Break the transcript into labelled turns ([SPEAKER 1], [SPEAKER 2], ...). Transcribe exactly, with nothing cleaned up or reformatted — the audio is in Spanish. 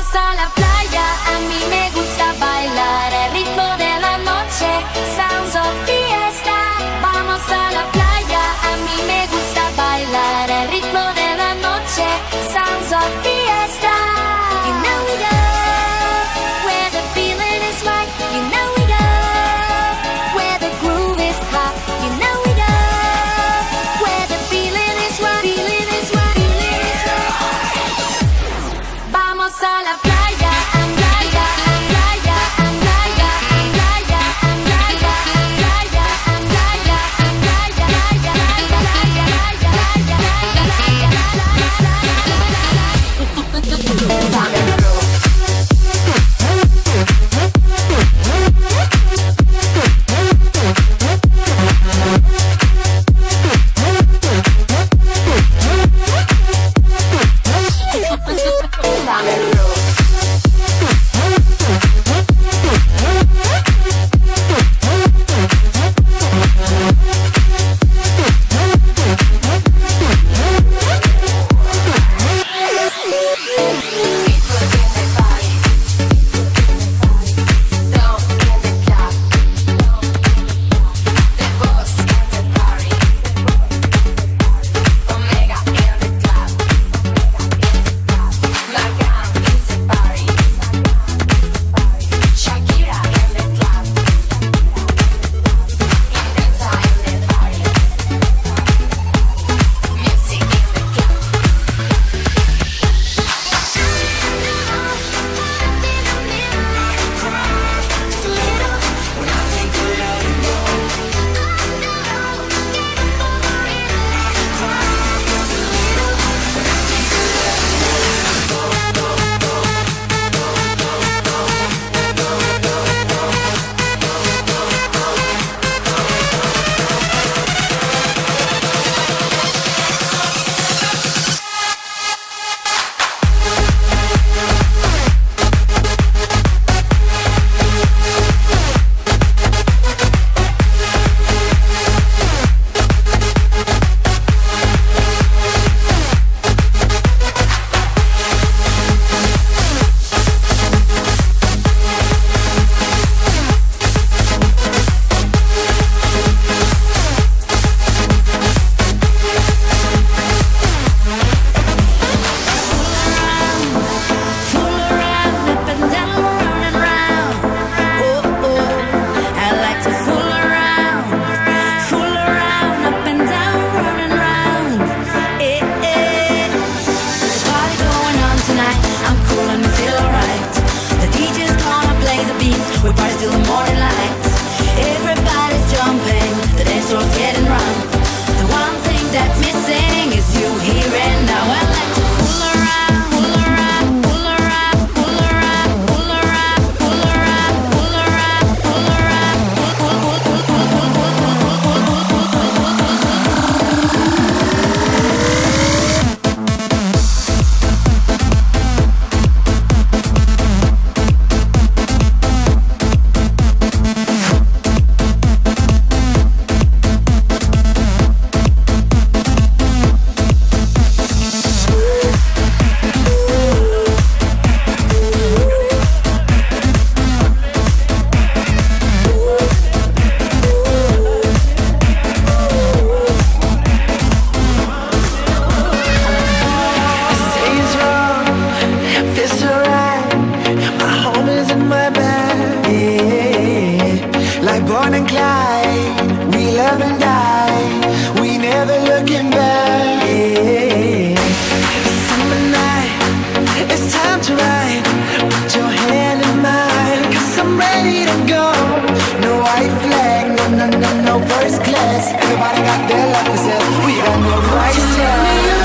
[SPEAKER 1] a la playa, a mí me gusta bailar el ritmo de la noche, sounds of fiesta. Vamos a la playa, a mí me gusta bailar el ritmo de la noche, sounds of fiesta. You know we go where the feeling is right. You know we go where the groove is hot. You know we go where the feeling is right. Feeling is right. Feeling is right. Vamos a la playa.
[SPEAKER 2] No first class, everybody got their life to sell. We got no price tag.